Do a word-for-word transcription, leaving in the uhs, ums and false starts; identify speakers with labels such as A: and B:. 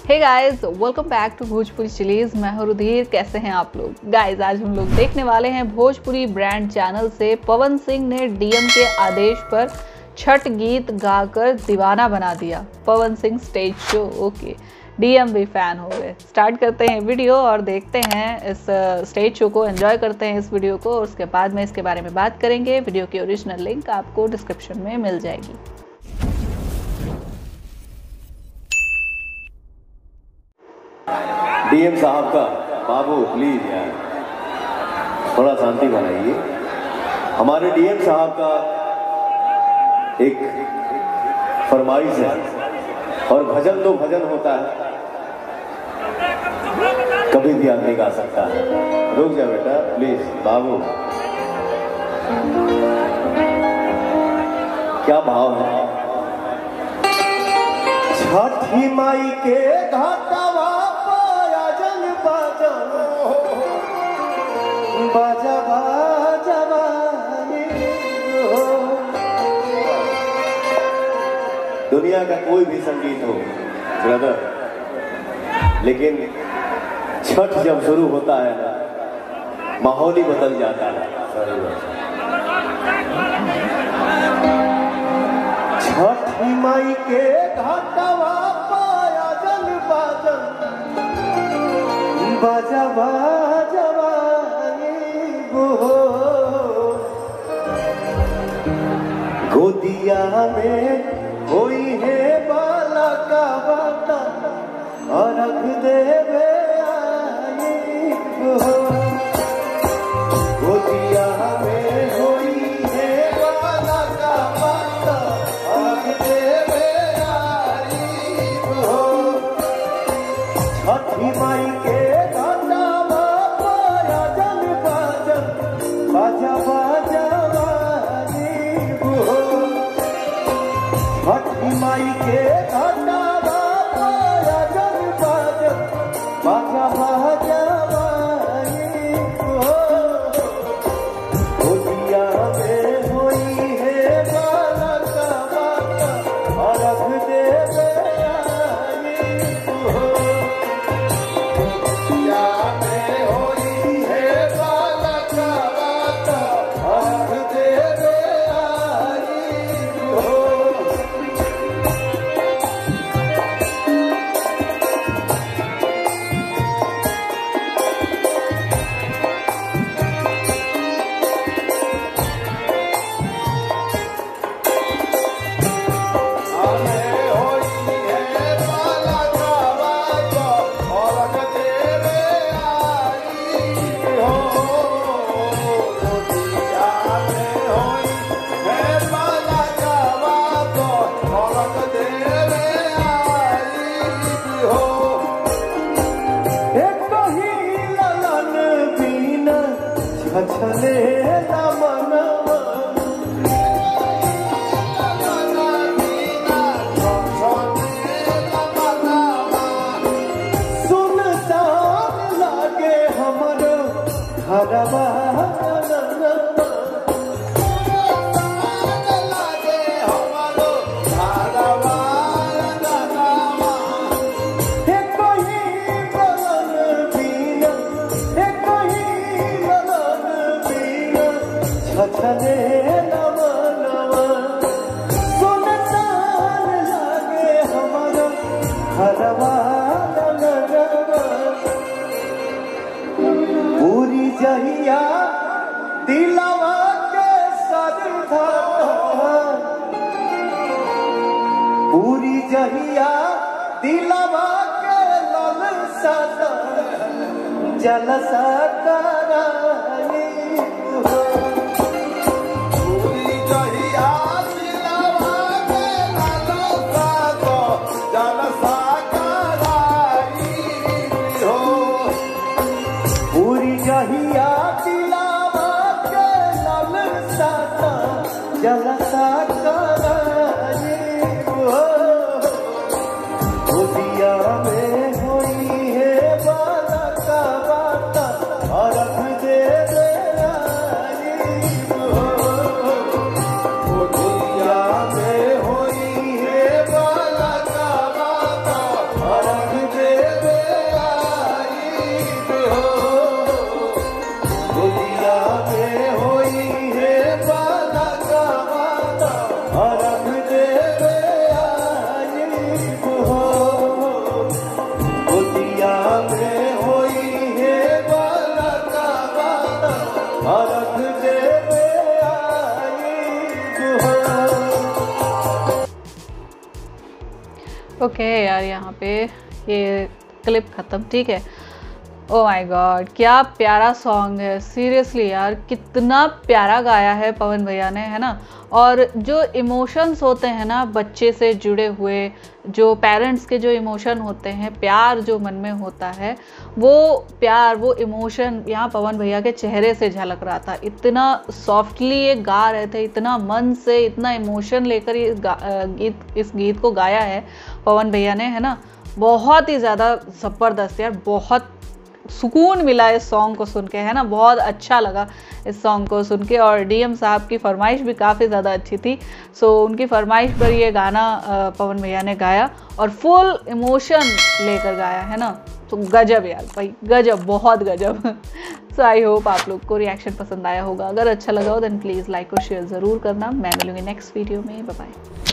A: हे guys, welcome back to Bhojpuri chillies. मैं हूं रुधिर। कैसे हैं आप लोग? गाइस, आज हम लोग देखने वाले हैं भोजपुरी ब्रांड चैनल से पवन सिंह ने डीएम के आदेश पर छठ गीत गाकर दीवाना बना दिया। Pawan Singh stage show. Okay, DM भी फैन हो गए। स्टार्ट करते हैं वीडियो और देखते हैं इस स्टेज शो को, एंजॉय करते हैं इस वीडियो को और उसके बाद में इसके बारे में बात करेंगे। वीडियो की ओरिजिनल लिंक आपको डिस्क्रिप्शन में मिल जाएगी।
B: डीएम साहब का बाबू प्लीज यार थोड़ा शांति बनाइए। हमारे डीएम साहब का एक फरमाइश है और भजन तो भजन होता है, कभी भी आदमी गा सकता है। रुक जा बेटा प्लीज बाबू। क्या भाव है? छठी माई के घाटवा बाजा बाजा हो। दुनिया का कोई भी संगीत हो ब्रदर, लेकिन छठ जब शुरू होता है ना, माहौल ही बदल जाता है। छठ माई के घाटवा पाया जल बाजन बाजा बाजा गोदिया में कोई है बाला का बाता और रख देवे आई हो। गोदिया में कोई है बाला का बाता और रख देवे आई हो। छठी माई के बाजा बाजा छठी माई के घाटा बाजा बाजा बाजा बाजा गोदिया में होई है बाला का बाता और रख देवे आई हो। गोदिया में होई है बाला का बाता और रख देवे आई हो। छछले मनवा सुनसान लागे हमर घरवा छछले नवा सुनसान लागे हमारा घरवा पूरी जहिया दिलवा के सरधा पूरी जहिया दिलवा के ललसा जलसा कराई हो। पूरी जहिया दिलावा के ललसा जलसा कराई हो। गोदिया में होई है बाला का बाता और रख देवे आई हो। गोदिया में होई है बाला का बाता और रख दे
A: ओके यार, यहाँ पे ये क्लिप ख़त्म, ठीक है। ओ माय गॉड, क्या प्यारा सॉन्ग है, सीरियसली यार, कितना प्यारा गाया है पवन भैया ने, है ना। और जो इमोशंस होते हैं ना बच्चे से जुड़े हुए, जो पेरेंट्स के जो इमोशन होते हैं, प्यार जो मन में होता है, वो प्यार, वो इमोशन यहाँ पवन भैया के चेहरे से झलक रहा था। इतना सॉफ्टली ये गा रहे थे, इतना मन से, इतना इमोशन लेकर ये गीत इस गीत को गाया है पवन भैया ने, है ना। बहुत ही ज़्यादा ज़बरदस्त यार, बहुत सुकून मिला इस सॉन्ग को सुन के, है ना। बहुत अच्छा लगा इस सॉन्ग को सुन के। और डीएम साहब की फरमाइश भी काफ़ी ज़्यादा अच्छी थी, सो उनकी फरमाइश पर ये गाना पवन भैया ने गाया और फुल इमोशन लेकर गाया, है ना। तो गजब यार भाई, गजब, बहुत गजब। सो आई होप आप लोग को रिएक्शन पसंद आया होगा। अगर अच्छा लगा हो देन प्लीज़ लाइक और शेयर ज़रूर करना। मैं मिलूंगी नेक्स्ट वीडियो में, बाय बाय।